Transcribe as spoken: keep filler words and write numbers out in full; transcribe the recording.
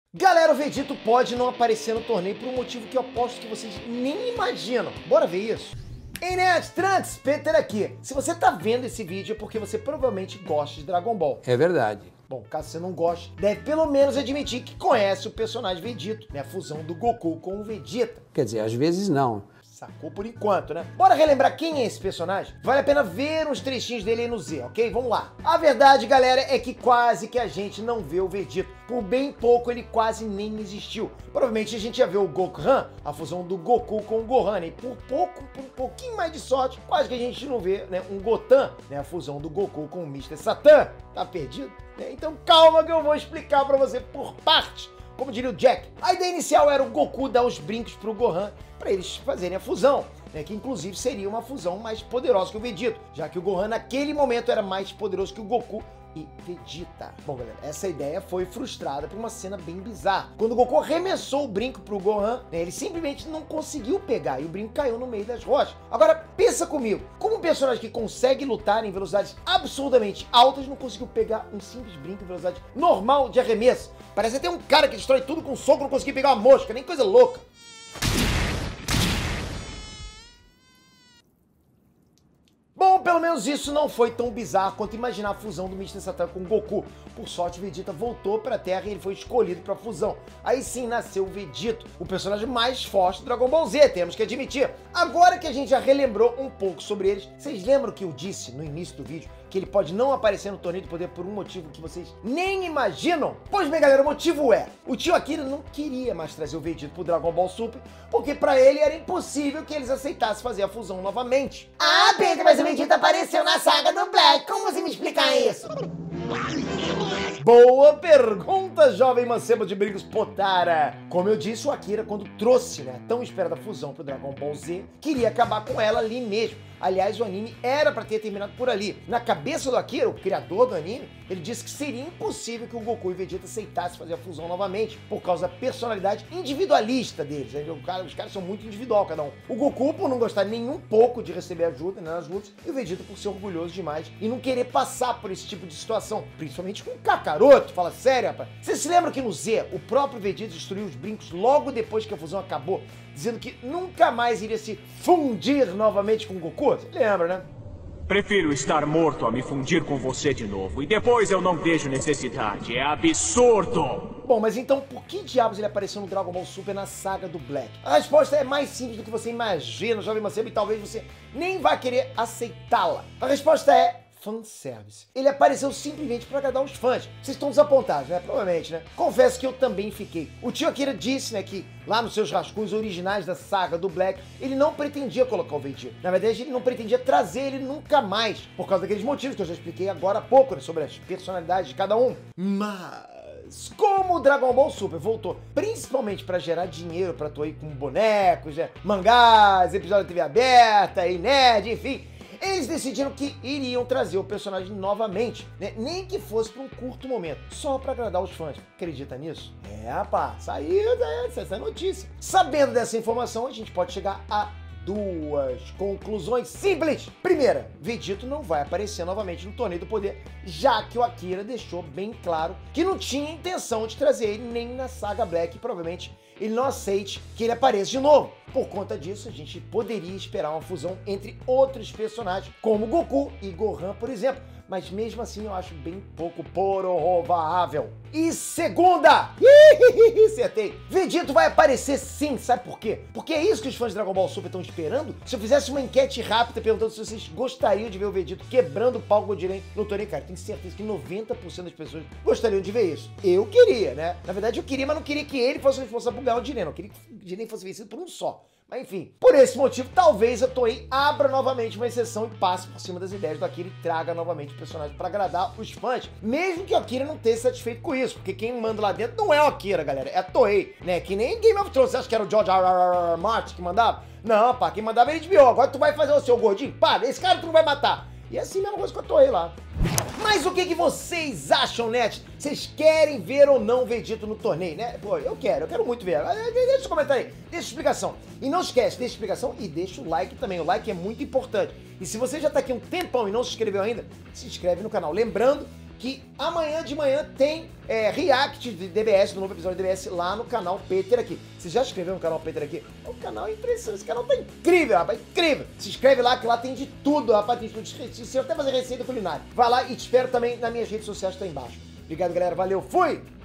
Galera, o Vegito pode não aparecer no torneio por um motivo que eu aposto que vocês nem imaginam. Bora ver isso? Ei, Nerd, Trunks, Peter aqui. Se você tá vendo esse vídeo é porque você provavelmente gosta de Dragon Ball. É verdade. Bom, caso você não goste, deve pelo menos admitir que conhece o personagem Vegito, né? A fusão do Goku com o Vegeta. Quer dizer, às vezes não. Sacou por enquanto, né? Bora relembrar quem é esse personagem? Vale a pena ver uns trechinhos dele aí no Z, ok? Vamos lá. A verdade, galera, é que quase que a gente não vê o Vegito. Por bem pouco, ele quase nem existiu. Provavelmente a gente ia ver o Gohan, a fusão do Goku com o Gohan, né? E por pouco, por um pouquinho mais de sorte, quase que a gente não vê, né, um Gotan, né? A fusão do Goku com o mister Satan. Tá perdido? Né? Então calma que eu vou explicar pra você por parte. Como diria o Jack, a ideia inicial era o Goku dar os brincos pro Gohan para eles fazerem a fusão, né, que inclusive seria uma fusão mais poderosa que o Vegito, já que o Gohan naquele momento era mais poderoso que o Goku e Vegeta. Bom, galera, essa ideia foi frustrada por uma cena bem bizarra. Quando o Goku arremessou o brinco pro Gohan, né, ele simplesmente não conseguiu pegar e o brinco caiu no meio das rochas. Agora, pensa comigo, como um personagem que consegue lutar em velocidades absurdamente altas não conseguiu pegar um simples brinco em velocidade normal de arremesso? Parece até um cara que destrói tudo com um soco, não conseguiu pegar uma mosca, nem coisa louca. Bom, pelo menos isso não foi tão bizarro quanto imaginar a fusão do mister Satan com o Goku. Por sorte, o Vegeta voltou pra Terra e ele foi escolhido pra fusão. Aí sim nasceu o Vegito, o personagem mais forte do Dragon Ball Z, temos que admitir. Agora que a gente já relembrou um pouco sobre eles, vocês lembram que eu disse no início do vídeo que ele pode não aparecer no Torneio do Poder por um motivo que vocês nem imaginam? Pois bem, galera, o motivo é, o tio Akira não queria mais trazer o Vegito pro Dragon Ball Super, porque pra ele era impossível que eles aceitassem fazer a fusão novamente. Ah, Pedro, mas o Vegeta apareceu na saga do Black, como você me explicar isso? Boa pergunta, jovem mancebo de brincos Potara! Como eu disse, o Akira, quando trouxe, né, a tão esperada fusão pro Dragon Ball Z, queria acabar com ela ali mesmo. Aliás, o anime era pra ter terminado por ali. Na cabeça do Akira, o criador do anime, ele disse que seria impossível que o Goku e o Vegeta aceitassem fazer a fusão novamente, por causa da personalidade individualista deles. Né? O cara, os caras são muito individual, cada um. O Goku, por não gostar nem um pouco de receber ajuda, né, nas lutas, e o Vegeta por ser orgulhoso demais e não querer passar por esse tipo de situação, principalmente com o Kakaroto. Fala sério, rapaz. Você se lembra que no Z, o próprio Vegeta destruiu os brincos logo depois que a fusão acabou, dizendo que nunca mais iria se fundir novamente com o Goku? Você lembra, né? Prefiro estar morto a me fundir com você de novo. E depois eu não vejo necessidade. É absurdo! Bom, mas então por que diabos ele apareceu no Dragon Ball Super na saga do Black? A resposta é mais simples do que você imagina, jovem mancebo, e talvez você nem vá querer aceitá-la. A resposta é fanservice. Ele apareceu simplesmente para agradar os fãs. Vocês estão desapontados, né? Provavelmente, né? Confesso que eu também fiquei. O tio Akira disse, né, que lá nos seus rascunhos originais da saga do Black, ele não pretendia colocar o Vegeta. Na verdade, ele não pretendia trazer ele nunca mais, por causa daqueles motivos que eu já expliquei agora há pouco, né, sobre as personalidades de cada um. Mas como o Dragon Ball Super voltou principalmente para gerar dinheiro pra Toei com bonecos, né, mangás, episódio da T V aberta e nerd, enfim, eles decidiram que iriam trazer o personagem novamente, né? Nem que fosse por um curto momento, só pra agradar os fãs. Acredita nisso? É, rapaz, saiu essa notícia. Sabendo dessa informação, a gente pode chegar a duas conclusões simples. Primeira, Vegito não vai aparecer novamente no Torneio do Poder, já que o Akira deixou bem claro que não tinha intenção de trazer ele nem na saga Black, e provavelmente ele não aceite que ele apareça de novo. Por conta disso, a gente poderia esperar uma fusão entre outros personagens, como Goku e Gohan, por exemplo. Mas mesmo assim eu acho bem pouco provável. E segunda! Acertei! Vegito vai aparecer sim, sabe por quê? Porque é isso que os fãs de Dragon Ball Super estão esperando. Se eu fizesse uma enquete rápida perguntando se vocês gostariam de ver o Vegito quebrando o pau Godiren no torneio, cara, tenho certeza que noventa por cento das pessoas gostariam de ver isso. Eu queria, né? Na verdade eu queria, mas não queria que ele fosse responsável por ganhar o Jiren. Eu queria que o Jiren fosse vencido por um só. Mas enfim, por esse motivo, talvez a Toei abra novamente uma exceção e passe por cima das ideias do Akira e traga novamente o personagem pra agradar os fãs, mesmo que o Akira não esteja satisfeito com isso, porque quem manda lá dentro não é o Akira, galera, é a Toei, né? Que nem Game of Thrones. Você acha que era o George R R Martin que mandava? Não, pá, quem mandava era H B O. Agora tu vai fazer o seu gordinho? Pá, esse cara tu não vai matar. E é assim mesma coisa com a Toei lá. Mas o que, que vocês acham, Net? Vocês querem ver ou não o Vegito no torneio, né? Pô, eu quero, eu quero muito ver. Deixa o comentário aí, deixa a explicação. E não esquece, deixa a explicação e deixa o like também. O like é muito importante. E se você já tá aqui um tempão e não se inscreveu ainda, se inscreve no canal. Lembrando que amanhã de manhã tem é, react de D B S, do novo episódio de D B S lá no canal Peter aqui. Você já se inscreveu no canal Peter aqui? O canal é impressionante, esse canal tá incrível, rapaz, incrível. Se inscreve lá que lá tem de tudo, rapaz, tem tudo de receita, até fazer receita culinária. Vai lá e te espero também nas minhas redes sociais que tá embaixo. Obrigado, galera, valeu, fui!